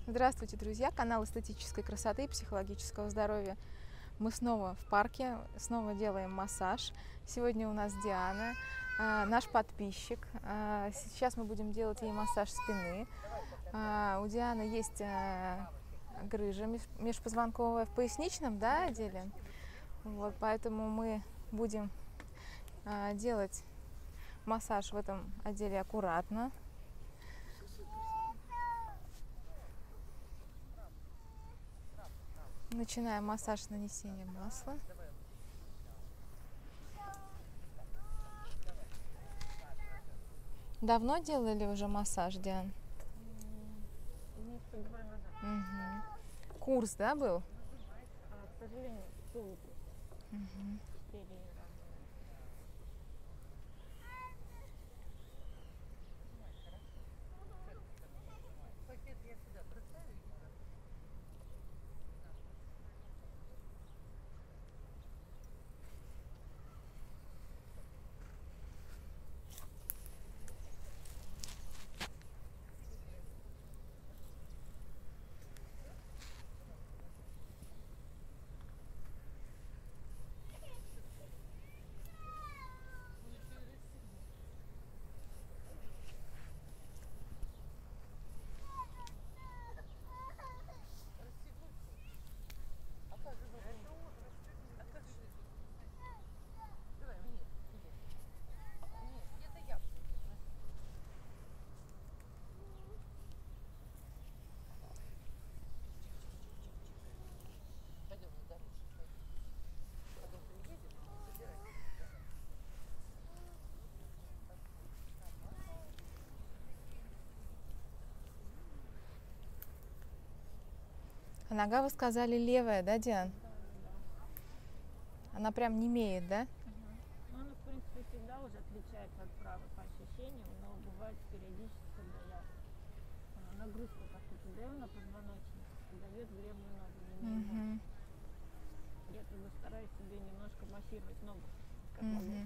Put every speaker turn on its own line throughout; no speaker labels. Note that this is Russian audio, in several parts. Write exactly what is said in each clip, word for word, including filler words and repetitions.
Здравствуйте, друзья! Канал эстетической красоты и психологического здоровья. Мы снова в парке, снова делаем массаж. Сегодня у нас Диана, наш подписчик. Сейчас мы будем делать ей массаж спины. У Дианы есть грыжа межпозвонковая в поясничном, да, отделе. Вот, поэтому мы будем делать массаж в этом отделе аккуратно. Начинаем массаж с нанесения масла. Давно делали уже массаж, Диан? Угу. Курс, да, был?
А, к сожалению, угу.
А нога, вы сказали, левая, да, Диан?
Да, да, да.
Она прям немеет, да?
Угу. Ну, она, в принципе, всегда уже отличается от правой по ощущениям, но бывает периодически, когда я а, нагрузку, по сути, даю на позвоночник, дает в левую ногу, не угу. Я как бы стараюсь себе немножко массировать ногу, как
угу.
могу.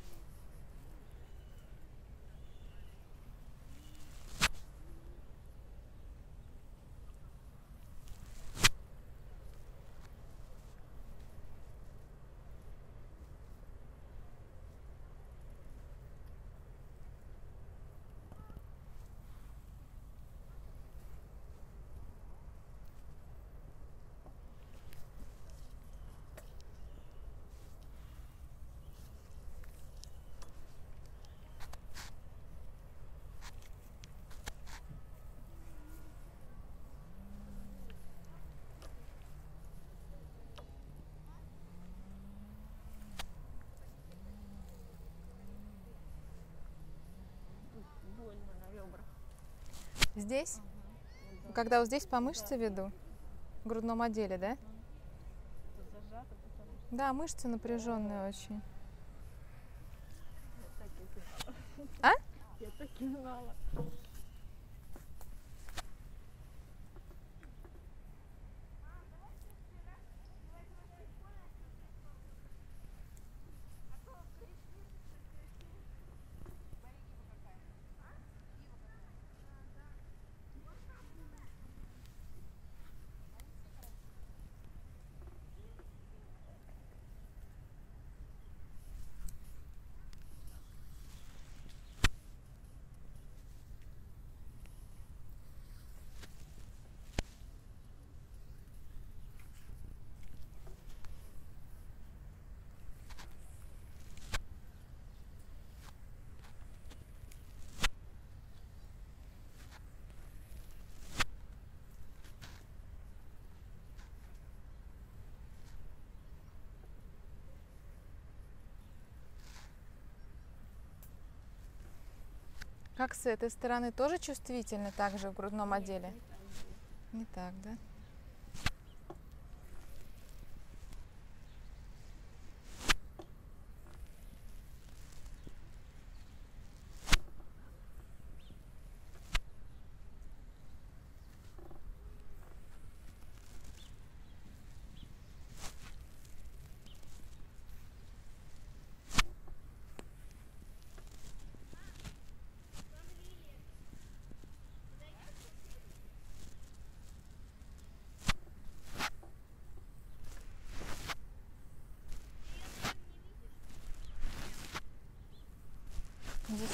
Больно на ребрах.
Здесь?
Угу. Вот,
когда вот здесь по мышце
да.
веду? В грудном отделе, да?
Угу. Зажато, потому что...
Да, мышцы напряженные О. очень.
Я так и знала.
А?
Я так и знала.
Как с этой стороны тоже чувствительно, также в грудном
Нет,
отделе?
Не так,
не так, да?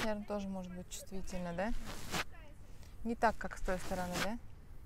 наверное, тоже может быть чувствительно, да? Не так, как с той стороны, да?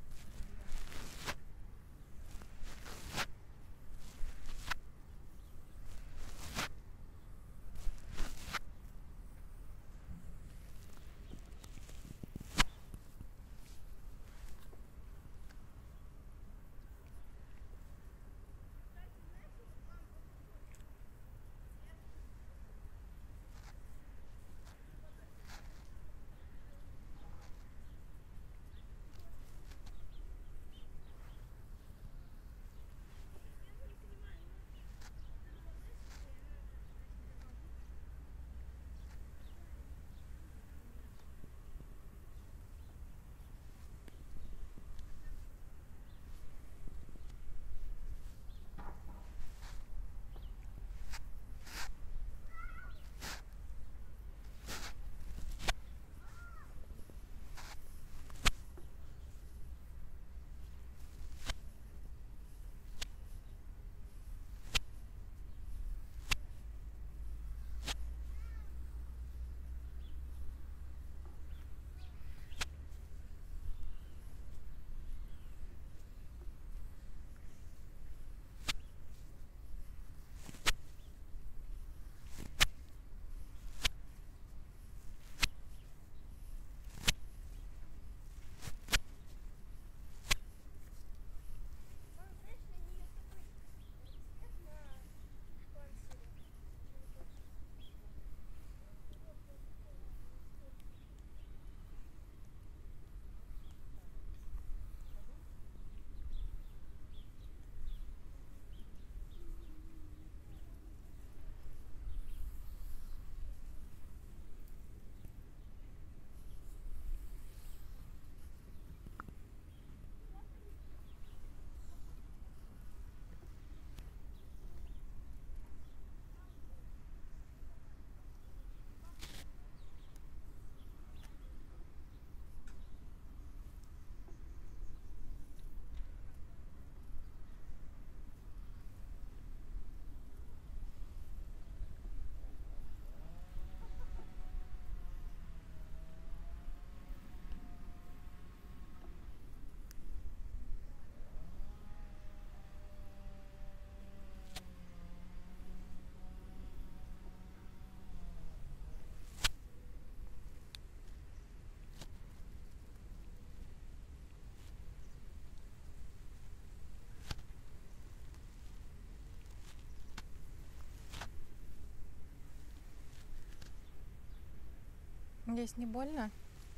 Здесь не больно?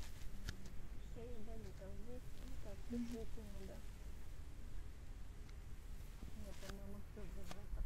Шея болит, а здесь, ну так, чувствительно, да. Нет, по-моему, все зажато.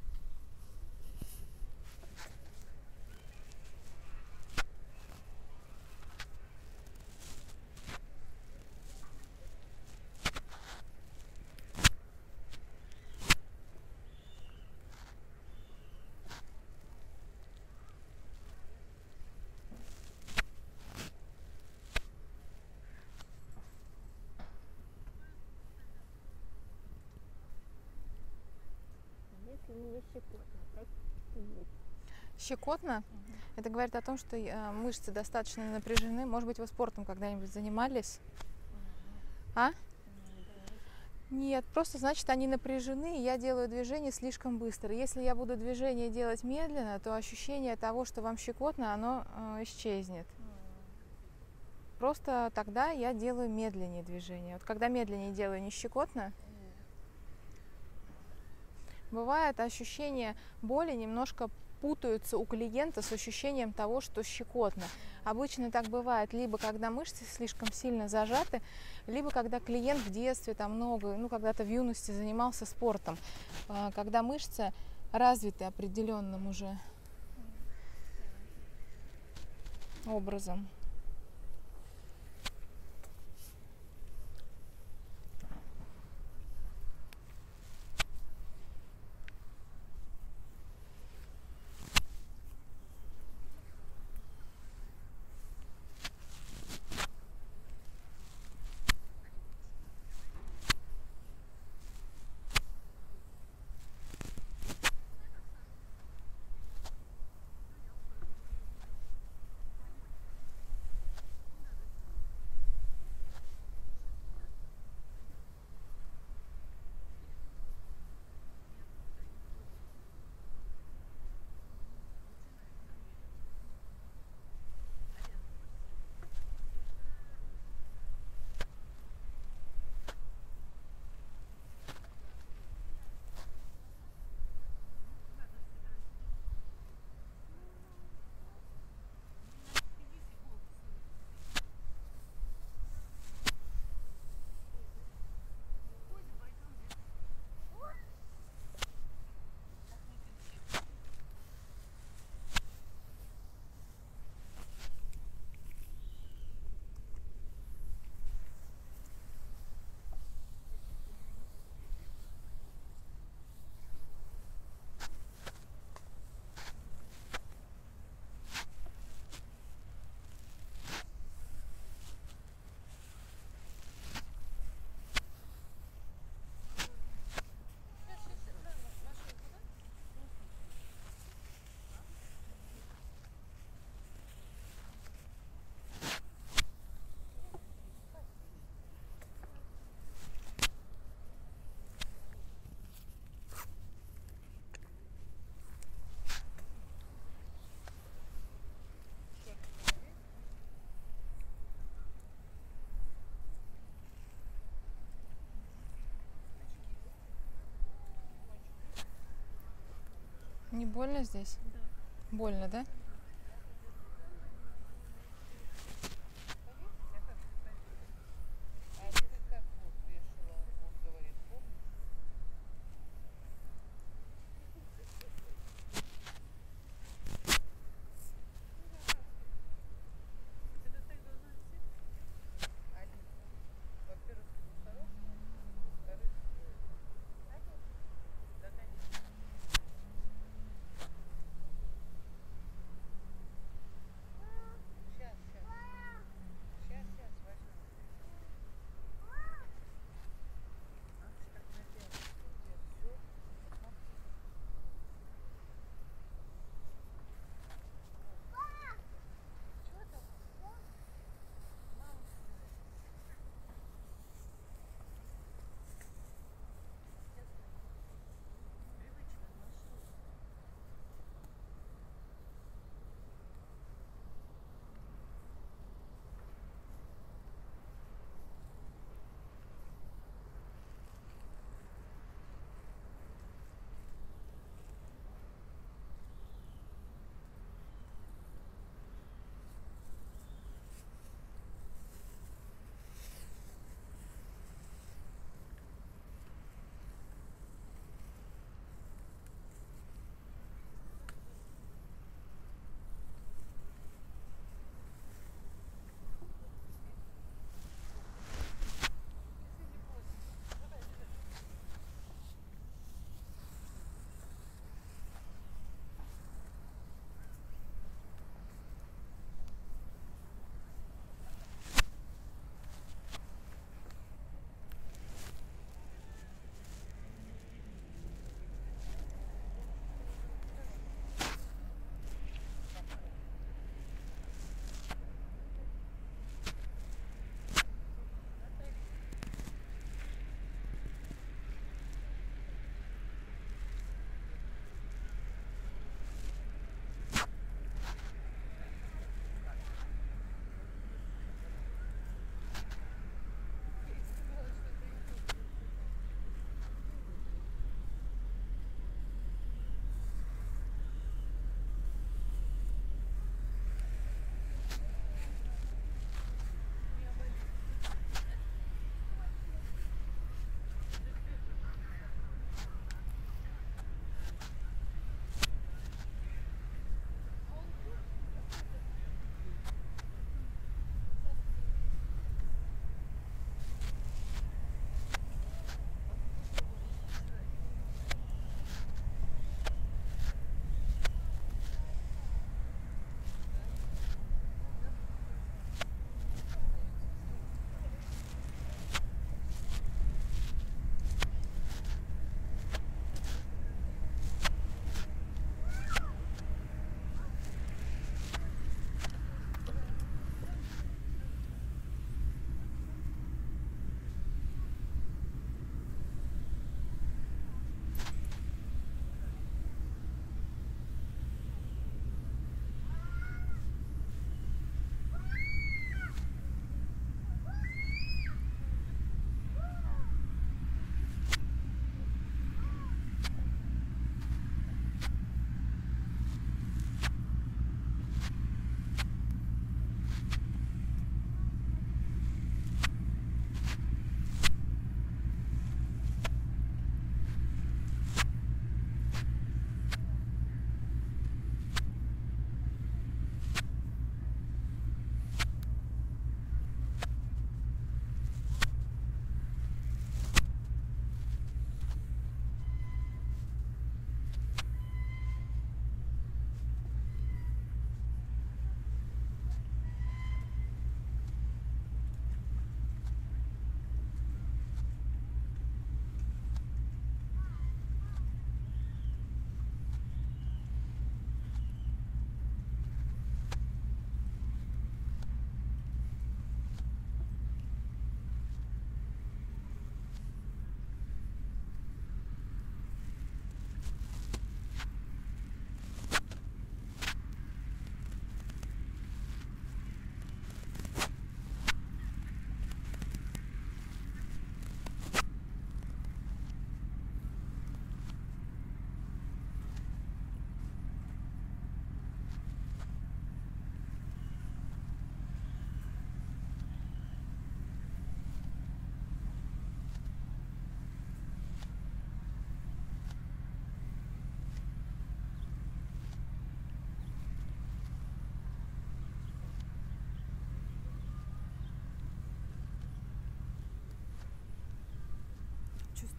Если не щекотно, так и будет.
Щекотно?
Угу.
Это говорит о том, что э, мышцы достаточно напряжены. Может быть, вы спортом когда-нибудь занимались? А? Нет, просто значит, они напряжены, и я делаю движение слишком быстро. Если я буду движение делать медленно, то ощущение того, что вам щекотно, оно э, исчезнет. Просто тогда я делаю медленнее движение. Вот когда медленнее делаю, не щекотно? Бывает ощущение боли немножко путаются у клиента с ощущением того, что щекотно. Обычно так бывает, либо когда мышцы слишком сильно зажаты, либо когда клиент в детстве там много, ну когда-то в юности занимался спортом, когда мышцы развиты определенным уже образом. Не больно здесь?
Да.
Больно, да?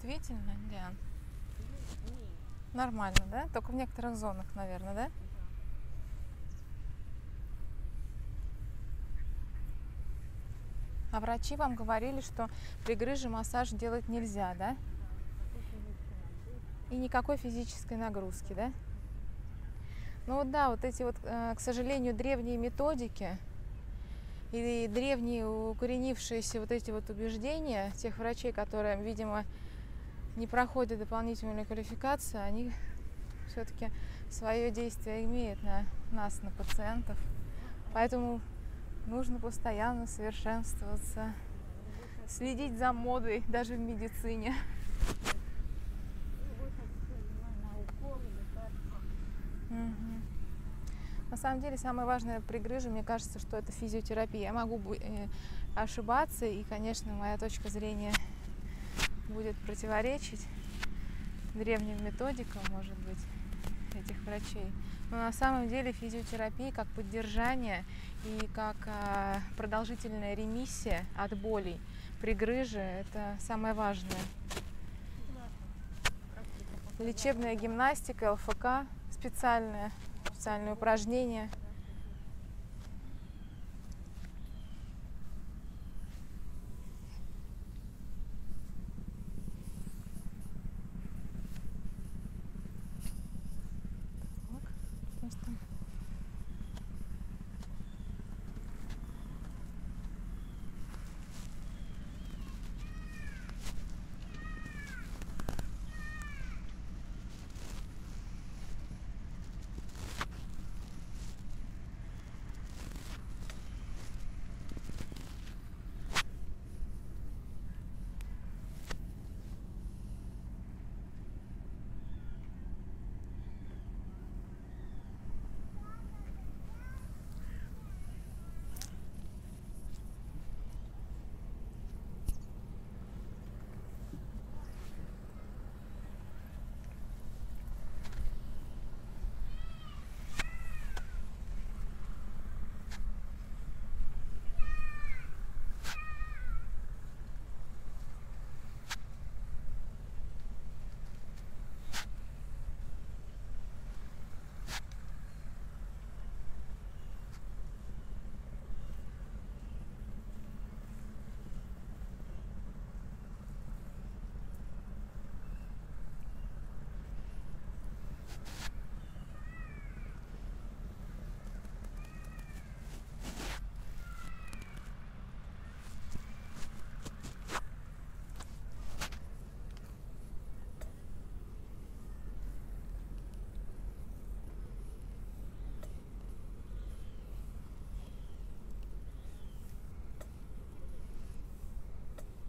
чувствительно, Диан?
Ну, не,
Нормально, да? Только в некоторых зонах, наверное, да?
да.
А врачи вам говорили, что при грыже массаж делать нельзя, да?
Да, такой физической нагрузки.
И никакой физической нагрузки, да? Ну вот да, вот эти вот, э, к сожалению, древние методики и древние укоренившиеся вот эти вот убеждения тех врачей, которые, видимо, не проходят дополнительную квалификацию, они все-таки свое действие имеют на нас, на пациентов. Поэтому нужно постоянно совершенствоваться, следить за модой даже в медицине.
Ну, выход на уколы, лекарства.
Мгм. На самом деле самое важное при грыже, мне кажется, что это физиотерапия. Я могу бу- э, ошибаться, и, конечно, моя точка зрения будет противоречить древним методикам, может быть, этих врачей. Но на самом деле физиотерапия как поддержание и как а, продолжительная ремиссия от болей при грыже – это самое важное.
Практика показала.
Лечебная гимнастика, ЛФК специальная, специальные упражнения –